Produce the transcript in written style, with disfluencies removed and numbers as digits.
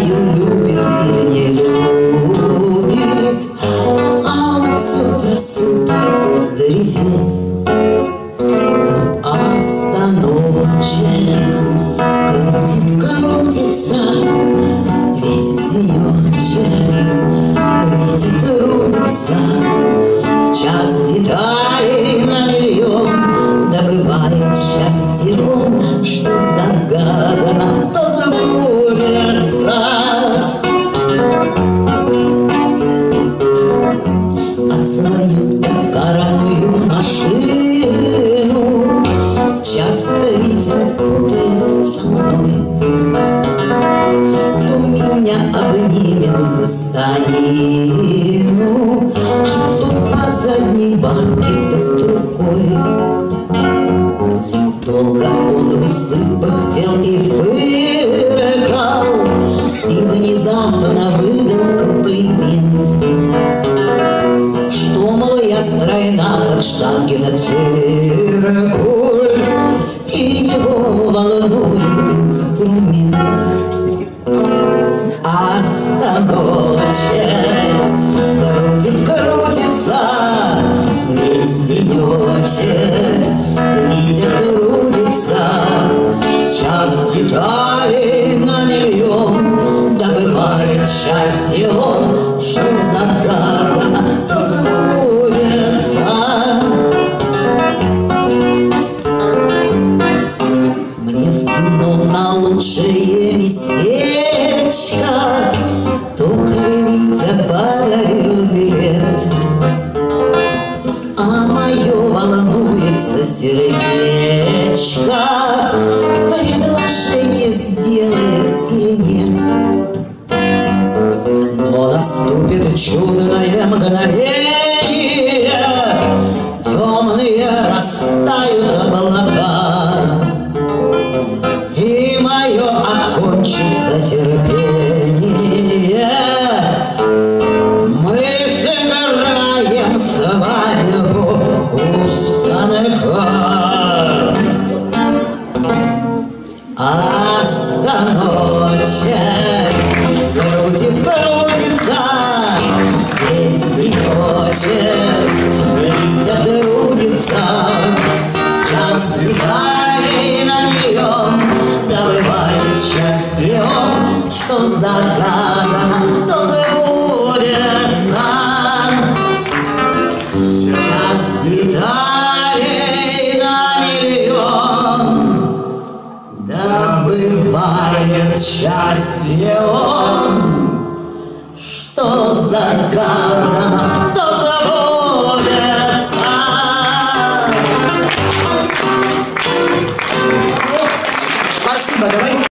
знаю, любит или не любит, а он все просыпает до ресниц. А станочек крутится, весь денечек, ведь и трудится. В час деталей на миллион добывает счастье он, что загадано, то забудется. А свою токарную машину часто Витя путает со мной. Кто меня обнимет за станину, кто по задней банке даст рукой. Долго он в усы пыхтел и фыркал, и внезапно выдал комплимент, что, мол, я стройна, как Штангина циркуль, и его волнует инструмент. А станочек крутится, весь денечек, Витя трудится. Час деталей на миллион добывает счастье он, что загадано, то забудется. Мне в кино на лучшее местечко только Витя подарил билет, а мое волнуется сердечко, приглашение сделает или нет. Но наступит чудное мгновение, темные растают облака, и мое окончится терпение. Мы сыграем свадьбу у станка. А станочек крутится, весь денечек, Витя трудится. Час деталей на миллион добывает счастье он, что загадано, то забудется. Час деталей на миллион добывает счастье он, что загадано, то забудется. Спасибо, давайте.